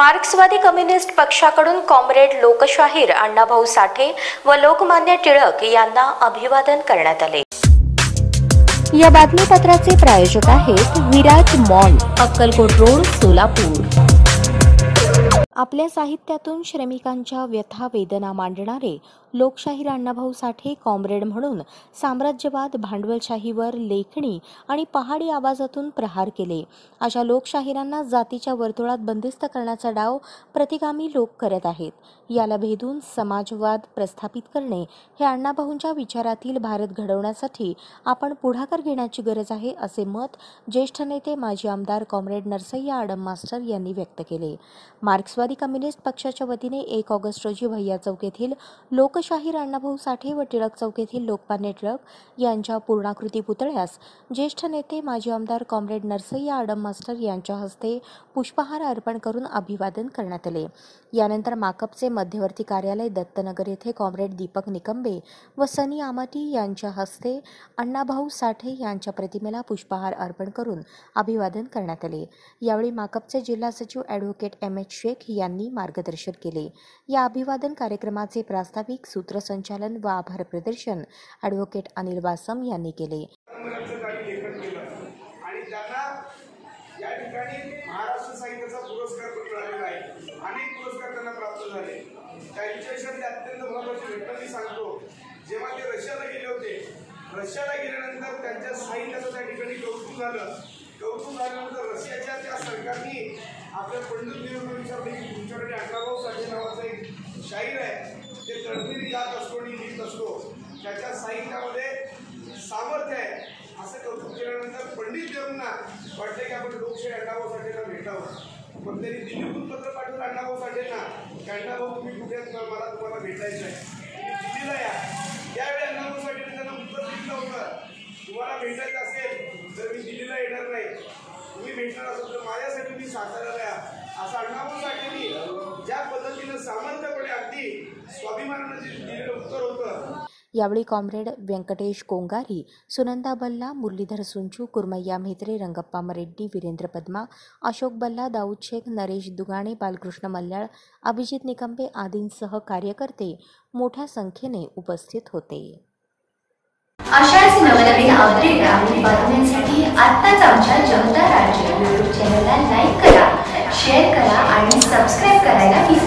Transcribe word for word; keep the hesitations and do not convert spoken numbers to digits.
मार्क्सवादी कम्युनिस्ट पक्षाकडून कॉम्रेड लोकशाहीर अण्णाभाऊ साठे व लोकमान्य टिळक यांना अभिवादन करण्यात आले। या बातमीपत्राचे प्रायोजक आहेत विराज मॉल, अक्कलकोट रोड, सोलापूर। आपल्या साहित्यातून श्रमिकांच्या व्यथा वेदना मांडणारे लोकशाहीर अण्णाभाऊ साठे कॉम्रेड म्हणून साम्राज्यवाद, भांडवलशाहीवर लेखणी आणि पहाडी आवाजातून प्रहार केले। अशा लोकशाहीरांना जातीच्या वर्तुळात बंदिस्त करण्याचा डाव प्रतिगामी लोक करत आहेत। याला भेदून समाजवाद प्रस्थापित करणे हे अण्णाभाऊंच्या विचारातील भारत घडवण्यासाठी आपण पुढाकार घेण्याची गरज आहे, असे मत ज्येष्ठ नेते माजी आमदार कॉम्रेड नरसय्या आडम मास्टर यांनी व्यक्त केले। मार्क्सवादी कम्युनिस्ट पक्षाच्या वतीने एक ऑगस्ट रोजी भैया चौक येथील लोकशाहीर अण्णाभाऊ साठे व टिळक चौक येथील लोकमान्य टिळक यांच्या पूर्णाकृती पुतळ्यास ज्येष्ठ नेते माजी आमदार कॉम्रेड नरसय्या आडम मास्टर यांच्या हस्ते पुष्पहार अर्पण करून अभिवादन करण्यात आले। यानंतर माकपचे मध्यवर्ती कार्यालय दत्तनगर येथे कॉम्रेड दीपक निकंबे व सनी आमाटी यांच्या हस्ते अण्णाभाऊ साठे यांच्या प्रतिमेला पुष्पहार अर्पण करून अभिवादन करण्यात आले। यावेळी माकपचे जिल्हा सचिव ॲडव्होकेट एम एच शेख यांनी मार्गदर्शन केले। या अभिवादन कार्यक्रमाचे प्रास्ताविक, सूत्रसंचालन व आभार प्रदर्शन ॲडव्होकेट अनिल वासम यांनी केले। या ठिकाणी महाराष्ट्र साहित्याचा पुरस्कार पण मिळालेला आहे। अनेक पुरस्कार त्यांना प्राप्त झाले। त्यांच्याविषयी अत्यंत महत्त्वाची घटना मी सांगतो। जेव्हा ते रशियाला गेले होते, रशियाला गेल्यानंतर त्यांच्या साहित्याचं त्या ठिकाणी कौतुक झालं। कौतुक झाल्यानंतर रशियाच्या त्या सरकारने आपल्या पंडित नेहरूंना विचारले की तुमच्याकडे अण्णाभाऊ साठे नावाचा एक शाहीर आहे, ते तडफेने गात असतो आणि लिहित असतो, त्याच्या साहित्यामध्ये सामर्थ्य आहे, असं कौतुक केल्यानंतर पंडित नेहरूंना वाटलं की आपण लोकशाहीर अण्णाभाऊ साठेंना भेटावं। मग त्यांनी दिल्लीतून पत्र पाठवलं अण्णाभाऊ साठेंना की अण्णाभाऊ तुम्ही कुठे आहेत, मला तुम्हाला भेटायचं आहे, दिल्लीला या। त्यावेळी अण्णाभाऊ साठेंनी त्यांना उत्तर दिलं होतं, तुम्हाला भेटायचं असेल तर मी दिल्लीला येणार नाही, तुम्ही भेटणार असेल तर माझ्यासाठी मी साताऱ्याला या, असं अण्णाभाऊ साठेंनी ज्या पद्धतीनं सामर्थ्यपणे अगदी स्वाभिमानानं जे दिलेलं उत्तर होतं। यावेळी कॉम्रेड व्यंकटेश कोंगारी, सुनंदा बल्ला, मुरलीधर सुंचू, कुरमय्या म्हेत्रे, रंगप्पा मरेड्डी, वीरेंद्र पद्मा, अशोक बल्ला, दाऊद शेख, नरेश दुगाणे, बालकृष्ण मल्ल्याळ, अभिजित निकंबे आदींसह कार्यकर्ते मोठ्या संख्येने उपस्थित होते। अशाच नवनवीन अपडेट आणि बातम्यांसाठी आत्ताच आमच्या जगता राज्य यूट्यूब चॅनलला लाईक करा, शेअर करा आणि सबस्क्राईब करायला विसरू नका।